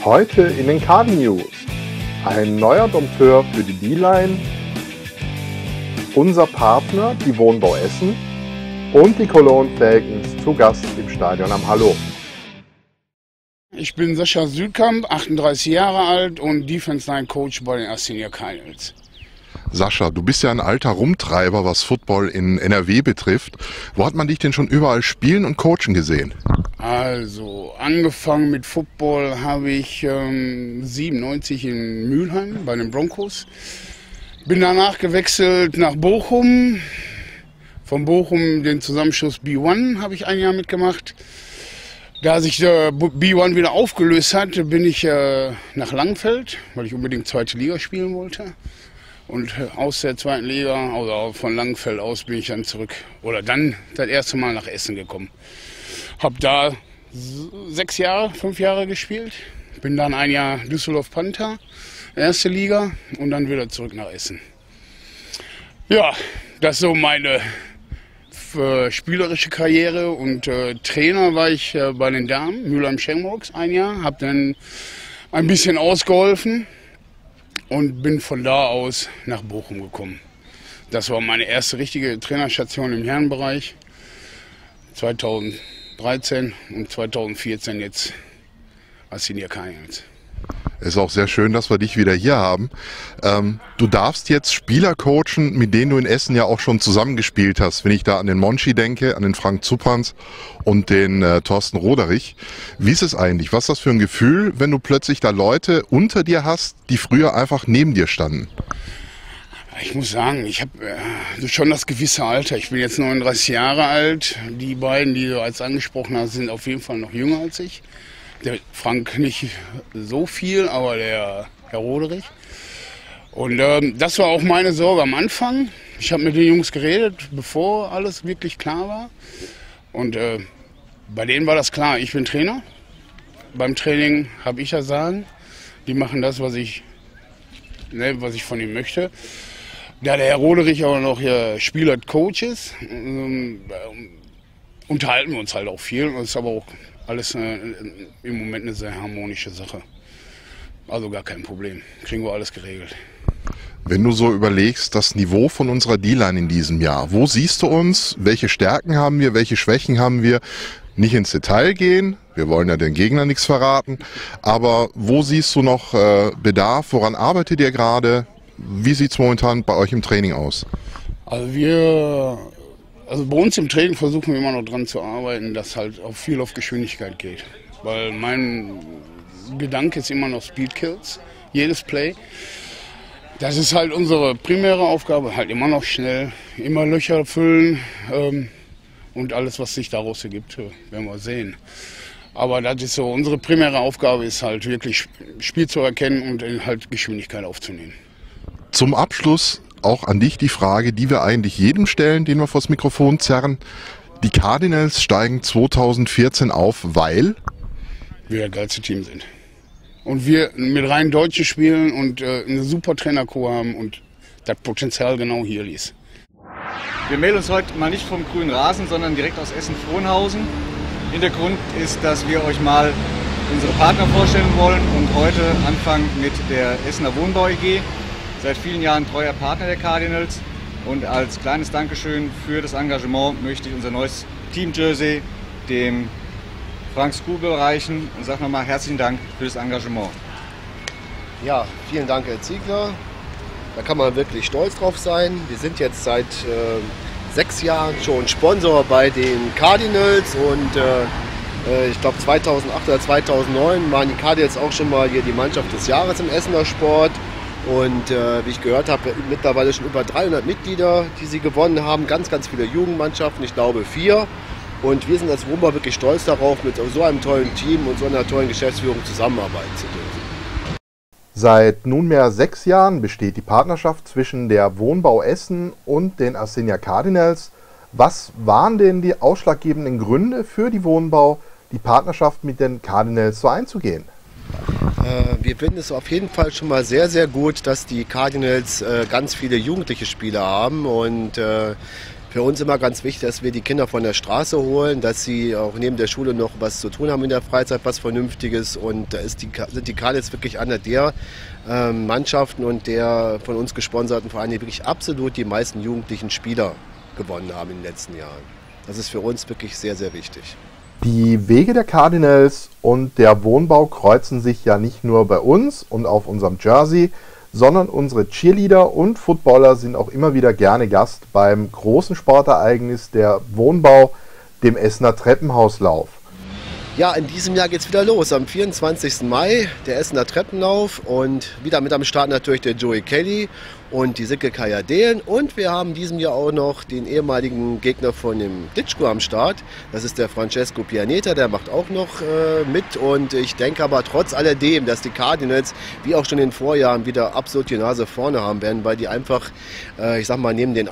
Heute in den Kadi News. Ein neuer Dompteur für die D-Line, unser Partner, die Wohnbau Essen und die Cologne Falcons zu Gast im Stadion am Hallo. Ich bin Sascha Südkamp, 38 Jahre alt und Defense Line Coach bei den Assinia Cardinals. Sascha, du bist ja ein alter Rumtreiber, was Football in NRW betrifft. Wo hat man dich denn schon überall spielen und coachen gesehen? Also, angefangen mit Football habe ich 97 in Mülheim bei den Broncos. Bin danach gewechselt nach Bochum. Von Bochum den Zusammenschluss B1 habe ich ein Jahr mitgemacht. Da sich der B1 wieder aufgelöst hat, bin ich nach Langenfeld, weil ich unbedingt zweite Liga spielen wollte. Und aus der zweiten Liga, also von Langenfeld aus, bin ich dann zurück, oder dann das erste Mal nach Essen gekommen. Hab da 5 Jahre gespielt. Bin dann ein Jahr Düsseldorf Panther, erste Liga, und dann wieder zurück nach Essen. Ja, das ist so meine spielerische Karriere, und Trainer war ich bei den Damen, Mülheim Shamrocks, ein Jahr. Hab dann ein bisschen ausgeholfen und bin von da aus nach Bochum gekommen. Das war meine erste richtige Trainerstation im Herrenbereich. 2013 und 2014 jetzt Assinia Cardinals. Es ist auch sehr schön, dass wir dich wieder hier haben. Du darfst jetzt Spieler coachen, mit denen du in Essen ja auch schon zusammengespielt hast. Wenn ich da an den Monchi denke, an den Frank Zuppans und den Thorsten Roderich. Wie ist es eigentlich? Was ist das für ein Gefühl, wenn du plötzlich da Leute unter dir hast, die früher einfach neben dir standen? Ich muss sagen, ich habe schon das gewisse Alter. Ich bin jetzt 39 Jahre alt. Die beiden, die du als angesprochen hast, sind auf jeden Fall noch jünger als ich. Der Frank nicht so viel, aber der Herr Roderich. Und das war auch meine Sorge am Anfang. Ich habe mit den Jungs geredet, bevor alles wirklich klar war. Und bei denen war das klar, ich bin Trainer. Beim Training habe ich das Sagen. Die machen das, was ich von ihnen möchte. Da der Herr Roderich aber noch hier Spieler Coach ist, unterhalten wir uns halt auch viel. Das ist aber auch alles im Moment eine sehr harmonische Sache. Also gar kein Problem. Kriegen wir alles geregelt. Wenn du so überlegst, das Niveau von unserer D-Line in diesem Jahr, wo siehst du uns? Welche Stärken haben wir? Welche Schwächen haben wir? Nicht ins Detail gehen. Wir wollen ja den Gegner nichts verraten. Aber wo siehst du noch Bedarf? Woran arbeitet ihr gerade? Wie sieht es momentan bei euch im Training aus? Also bei uns im Training versuchen wir immer noch dran zu arbeiten, dass halt auch viel auf Geschwindigkeit geht. Weil mein Gedanke ist immer noch Speed Kills, jedes Play. Das ist halt unsere primäre Aufgabe, halt immer noch schnell, immer Löcher füllen und alles, was sich daraus ergibt, werden wir sehen. Aber das ist so, unsere primäre Aufgabe ist halt wirklich Spiel zu erkennen und halt Geschwindigkeit aufzunehmen. Zum Abschluss auch an dich die Frage, die wir eigentlich jedem stellen, den wir vors Mikrofon zerren. Die Cardinals steigen 2014 auf, weil wir das geilste Team sind. Und wir mit rein Deutschen spielen und eine super Trainercrew haben und das Potenzial genau hier liegt. Wir melden uns heute mal nicht vom grünen Rasen, sondern direkt aus Essen-Frohnhausen. Hintergrund ist, dass wir euch mal unsere Partner vorstellen wollen und heute anfangen mit der Essener Wohnbau EG. Seit vielen Jahren treuer Partner der Cardinals, und als kleines Dankeschön für das Engagement möchte ich unser neues Team-Jersey dem Frank Skubel reichen und sage nochmal herzlichen Dank für das Engagement. Ja, vielen Dank, Herr Ziegler. Da kann man wirklich stolz drauf sein. Wir sind jetzt seit 6 Jahren schon Sponsor bei den Cardinals, und ich glaube 2008 oder 2009 waren die Cardinals auch schon mal hier die Mannschaft des Jahres im Essener Sport. Und wie ich gehört habe, mittlerweile schon über 300 Mitglieder, die sie gewonnen haben. Ganz, ganz viele Jugendmannschaften, ich glaube 4. Und wir sind als Wohnbau wirklich stolz darauf, mit so einem tollen Team und so einer tollen Geschäftsführung zusammenarbeiten zu dürfen. Seit nunmehr 6 Jahren besteht die Partnerschaft zwischen der Wohnbau Essen und den Assinia Cardinals. Was waren denn die ausschlaggebenden Gründe für die Wohnbau, die Partnerschaft mit den Cardinals so einzugehen? Wir finden es auf jeden Fall schon mal sehr, sehr gut, dass die Cardinals ganz viele jugendliche Spieler haben, und Für uns immer ganz wichtig, dass wir die Kinder von der Straße holen, dass sie auch neben der Schule noch was zu tun haben in der Freizeit, was Vernünftiges. Und da sind die Cardinals wirklich einer der Mannschaften und der von uns gesponserten Vereine, die wirklich absolut die meisten jugendlichen Spieler gewonnen haben in den letzten Jahren. Das ist für uns wirklich sehr, sehr wichtig. Die Wege der Cardinals und der Wohnbau kreuzen sich ja nicht nur bei uns und auf unserem Jersey, sondern unsere Cheerleader und Footballer sind auch immer wieder gerne Gast beim großen Sportereignis der Wohnbau, dem Essener Treppenhauslauf. Ja, in diesem Jahr geht es wieder los. Am 24. Mai der Essener Treppenlauf und wieder mit am Start natürlich der Joey Kelly und die Silke Kajadelen. Und wir haben in diesem Jahr auch noch den ehemaligen Gegner von dem Ditschko am Start. Das ist der Francesco Pianeta, der macht auch noch mit. Und ich denke aber trotz alledem, dass die Cardinals, wie auch schon in den Vorjahren, wieder absolut die Nase vorne haben werden, weil die einfach, ich sag mal, neben den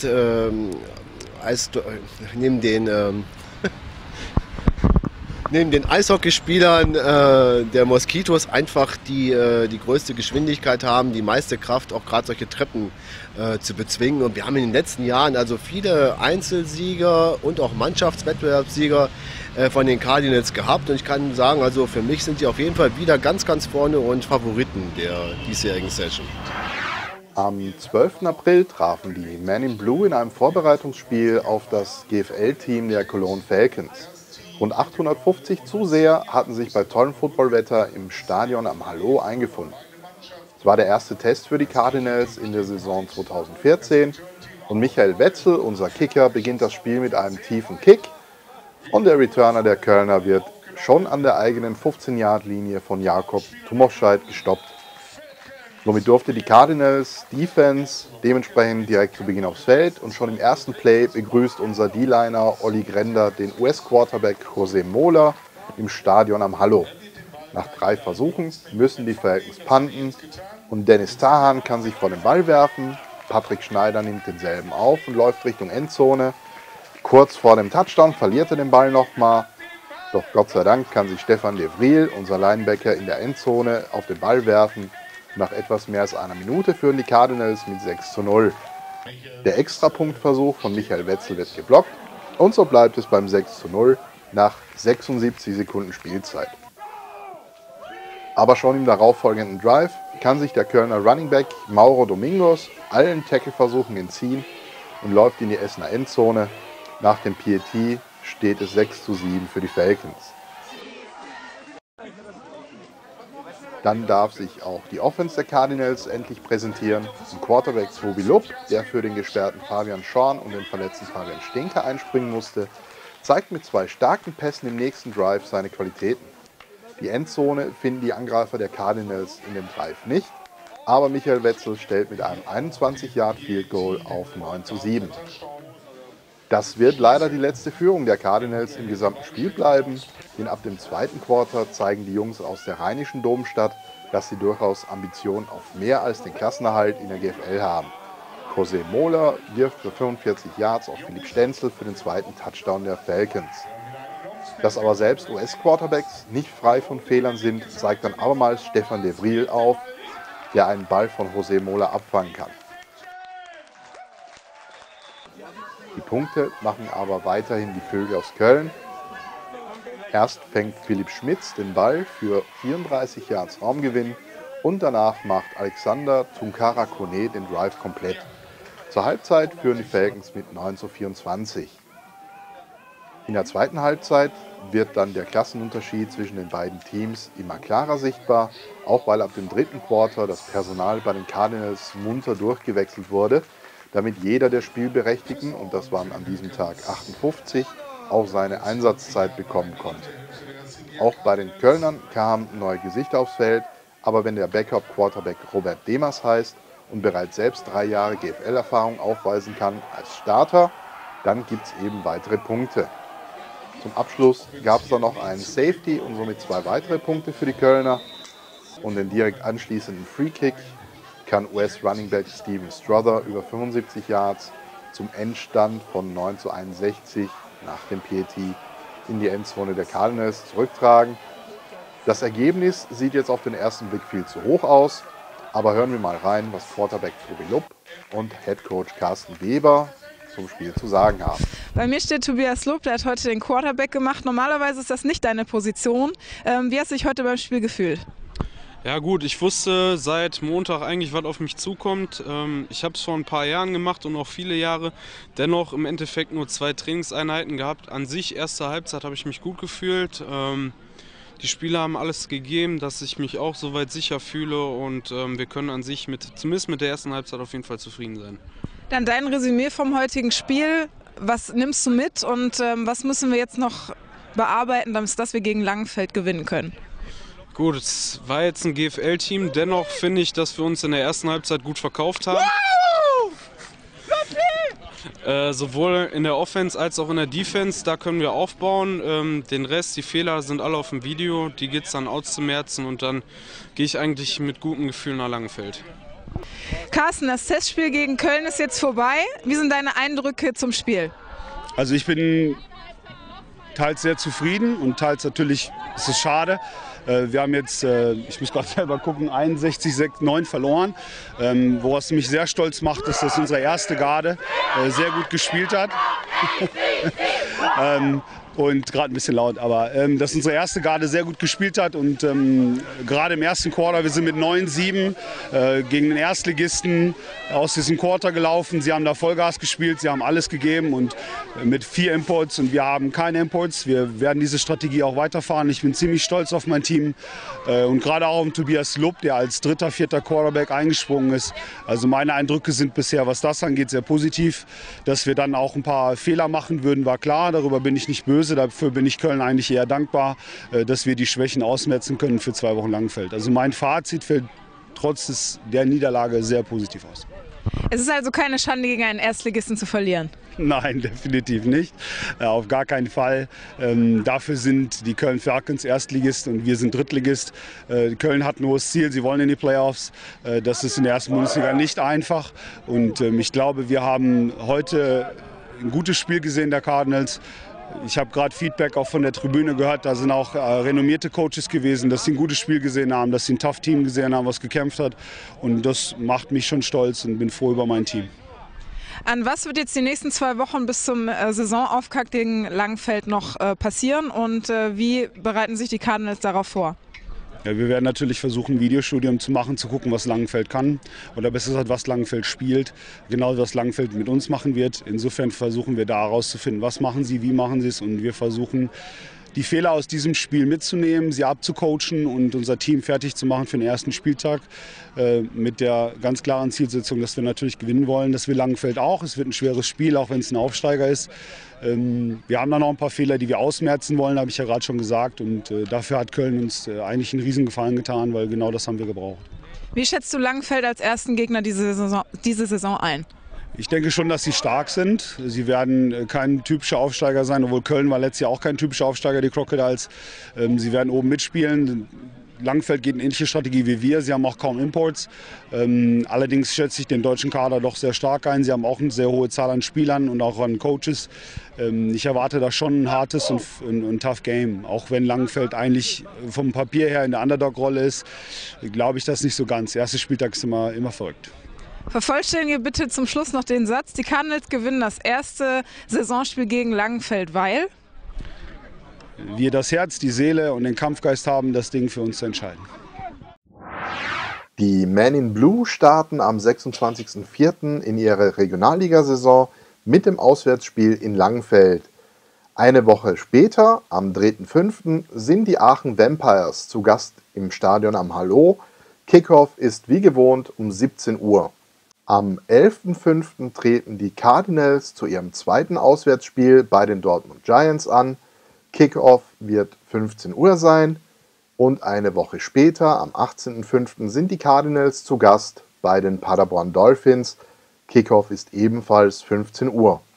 neben den Eishockeyspielern der Moskitos einfach die größte Geschwindigkeit haben, die meiste Kraft, auch gerade solche Treppen zu bezwingen. Und wir haben in den letzten Jahren also viele Einzelsieger und auch Mannschaftswettbewerbssieger von den Cardinals gehabt. Und ich kann sagen, also für mich sind die auf jeden Fall wieder ganz, ganz vorne und Favoriten der diesjährigen Session. Am 12. April trafen die Men in Blue in einem Vorbereitungsspiel auf das GFL-Team der Cologne Falcons. Rund 850 Zuseher hatten sich bei tollem Footballwetter im Stadion am Hallo eingefunden. Es war der erste Test für die Cardinals in der Saison 2014 und Michael Wetzel, unser Kicker, beginnt das Spiel mit einem tiefen Kick und der Returner der Kölner wird schon an der eigenen 15-Yard-Linie von Jakob Tumoscheid gestoppt. Somit durfte die Cardinals Defense dementsprechend direkt zu Beginn aufs Feld und schon im ersten Play begrüßt unser D-Liner Olli Grender den US-Quarterback José Mola im Stadion am Hallo. Nach 3 Versuchen müssen die Falcons punten und Dennis Tahan kann sich vor den Ball werfen. Patrick Schneider nimmt denselben auf und läuft Richtung Endzone. Kurz vor dem Touchdown verliert er den Ball nochmal. Doch Gott sei Dank kann sich Stefan de Vriel, unser Linebacker, in der Endzone auf den Ball werfen. Nach etwas mehr als einer Minute führen die Cardinals mit 6:0. Der Extrapunktversuch von Michael Wetzel wird geblockt und so bleibt es beim 6:0 nach 76 Sekunden Spielzeit. Aber schon im darauffolgenden Drive kann sich der Kölner Running Back Mauro Domingos allen Tackle-Versuchen entziehen und läuft in die Essener Endzone. Nach dem PAT steht es 6:7 für die Falcons. Dann darf sich auch die Offense der Cardinals endlich präsentieren. Ein Quarterback Tobi Lupp, der für den gesperrten Fabian Schorn und den verletzten Fabian Stinker einspringen musste, zeigt mit 2 starken Pässen im nächsten Drive seine Qualitäten. Die Endzone finden die Angreifer der Cardinals in dem Drive nicht, aber Michael Wetzel stellt mit einem 21-Yard-Field-Goal auf 9:7. Das wird leider die letzte Führung der Cardinals im gesamten Spiel bleiben, denn ab dem zweiten Quarter zeigen die Jungs aus der rheinischen Domstadt, dass sie durchaus Ambitionen auf mehr als den Klassenerhalt in der GFL haben. José Mola wirft für 45 Yards auf Philipp Stenzel für den zweiten Touchdown der Falcons. Dass aber selbst US-Quarterbacks nicht frei von Fehlern sind, zeigt dann abermals Stefan de Vriel auf, der einen Ball von José Mola abfangen kann. Die Punkte machen aber weiterhin die Vögel aus Köln. Erst fängt Philipp Schmitz den Ball für 34 Yards Raumgewinn und danach macht Alexander Tunkara Kone den Drive komplett. Zur Halbzeit führen die Falcons mit 9:24. In der zweiten Halbzeit wird dann der Klassenunterschied zwischen den beiden Teams immer klarer sichtbar, auch weil ab dem dritten Quarter das Personal bei den Cardinals munter durchgewechselt wurde, damit jeder der Spielberechtigten, und das waren an diesem Tag 58, auch seine Einsatzzeit bekommen konnte. Auch bei den Kölnern kamen neue Gesichter aufs Feld, aber wenn der Backup-Quarterback Robert Demers heißt und bereits selbst 3 Jahre GFL-Erfahrung aufweisen kann als Starter, dann gibt es eben weitere Punkte. Zum Abschluss gab es dann noch einen Safety und somit 2 weitere Punkte für die Kölner und den direkt anschließenden Free-Kick kann US-Runningback Steven Strother über 75 Yards zum Endstand von 9:61 nach dem PAT in die Endzone der Cardinals zurücktragen. Das Ergebnis sieht jetzt auf den ersten Blick viel zu hoch aus, aber hören wir mal rein, was Quarterback Tobi Lupp und Headcoach Carsten Weber zum Spiel zu sagen haben. Bei mir steht Tobias Lob, der hat heute den Quarterback gemacht. Normalerweise ist das nicht deine Position. Wie hast du dich heute beim Spiel gefühlt? Ja gut, ich wusste seit Montag eigentlich, was auf mich zukommt. Ich habe es vor ein paar Jahren gemacht und auch viele Jahre. Dennoch im Endeffekt nur 2 Trainingseinheiten gehabt. An sich, erste Halbzeit habe ich mich gut gefühlt. Die Spieler haben alles gegeben, dass ich mich auch soweit sicher fühle. Und wir können an sich zumindest mit der ersten Halbzeit auf jeden Fall zufrieden sein. Dann dein Resümee vom heutigen Spiel. Was nimmst du mit und was müssen wir jetzt noch bearbeiten, dass wir gegen Langenfeld gewinnen können? Gut, es war jetzt ein GFL-Team, dennoch finde ich, dass wir uns in der ersten Halbzeit gut verkauft haben. Sowohl in der Offense als auch in der Defense, da können wir aufbauen. Den Rest, die Fehler sind alle auf dem Video, die geht es dann auszumerzen und dann gehe ich eigentlich mit gutem Gefühl nach Langenfeld. Carsten, das Testspiel gegen Köln ist jetzt vorbei. Wie sind deine Eindrücke zum Spiel? Also ich bin teils sehr zufrieden und teils natürlich ist es schade. Wir haben jetzt, ich muss gerade selber gucken, 61-9 verloren. Woraus mich sehr stolz macht, ist, dass unsere erste Garde sehr gut gespielt hat. Und gerade ein bisschen laut, aber dass unsere erste Garde sehr gut gespielt hat und gerade im ersten Quarter, wir sind mit 9-7 gegen den Erstligisten aus diesem Quarter gelaufen. Sie haben da Vollgas gespielt, sie haben alles gegeben und mit 4 Imports und wir haben keine Imports. Wir werden diese Strategie auch weiterfahren. Ich bin ziemlich stolz auf mein Team und gerade auch auf Tobias Lupp, der als 3., 4. Quarterback eingesprungen ist. Also meine Eindrücke sind bisher, was das angeht, sehr positiv. Dass wir dann auch ein paar Fehler machen würden, war klar. Darüber bin ich nicht böse. Dafür bin ich Köln eigentlich eher dankbar, dass wir die Schwächen ausmerzen können für 2 Wochen Langenfeld. Also mein Fazit fällt trotz der Niederlage sehr positiv aus. Es ist also keine Schande, gegen einen Erstligisten zu verlieren? Nein, definitiv nicht. Auf gar keinen Fall. Dafür sind die Köln Falcons Erstligist und wir sind Drittligist. Köln hat ein hohes Ziel, sie wollen in die Playoffs. Das ist in der ersten Bundesliga nicht einfach. Und ich glaube, wir haben heute ein gutes Spiel gesehen der Cardinals. Ich habe gerade Feedback auch von der Tribüne gehört, da sind auch renommierte Coaches gewesen, dass sie ein gutes Spiel gesehen haben, dass sie ein Tough-Team gesehen haben, was gekämpft hat. Und das macht mich schon stolz und bin froh über mein Team. An was wird jetzt die nächsten 2 Wochen bis zum Saisonauftakt gegen Langenfeld noch passieren und wie bereiten sich die Cardinals darauf vor? Ja, wir werden natürlich versuchen, ein Videostudium zu machen, zu gucken, was Langenfeld kann oder besser gesagt, was Langenfeld spielt. Genau was Langenfeld mit uns machen wird. Insofern versuchen wir da herauszufinden, was machen sie, wie machen sie es und wir versuchen, die Fehler aus diesem Spiel mitzunehmen, sie abzucoachen und unser Team fertig zu machen für den ersten Spieltag mit der ganz klaren Zielsetzung, dass wir natürlich gewinnen wollen. Das will Langenfeld auch. Es wird ein schweres Spiel, auch wenn es ein Aufsteiger ist. Wir haben da noch ein paar Fehler, die wir ausmerzen wollen, habe ich ja gerade schon gesagt. Und dafür hat Köln uns eigentlich einen Riesengefallen getan, weil genau das haben wir gebraucht. Wie schätzt du Langenfeld als ersten Gegner diese Saison ein? Ich denke schon, dass sie stark sind. Sie werden kein typischer Aufsteiger sein, obwohl Köln war letztes Jahr auch kein typischer Aufsteiger, die Crocodiles. Sie werden oben mitspielen. Langenfeld geht eine ähnliche Strategie wie wir. Sie haben auch kaum Imports. Allerdings schätze ich den deutschen Kader doch sehr stark ein. Sie haben auch eine sehr hohe Zahl an Spielern und auch an Coaches. Ich erwarte da schon ein hartes und tough Game. Auch wenn Langenfeld eigentlich vom Papier her in der Underdog-Rolle ist, glaube ich das nicht so ganz. Der erste Spieltag ist immer verrückt. Vervollständige bitte zum Schluss noch den Satz. Die Cardinals gewinnen das erste Saisonspiel gegen Langenfeld, weil wir das Herz, die Seele und den Kampfgeist haben, das Ding für uns zu entscheiden. Die Men in Blue starten am 26.04. in ihre Regionalligasaison mit dem Auswärtsspiel in Langenfeld. Eine Woche später, am 3.05., sind die Aachen Vampires zu Gast im Stadion am Hallo. Kickoff ist wie gewohnt um 17 Uhr. Am 11.05. treten die Cardinals zu ihrem zweiten Auswärtsspiel bei den Dortmund Giants an. Kickoff wird 15 Uhr sein und eine Woche später, am 18.05. sind die Cardinals zu Gast bei den Paderborn Dolphins. Kickoff ist ebenfalls 15 Uhr.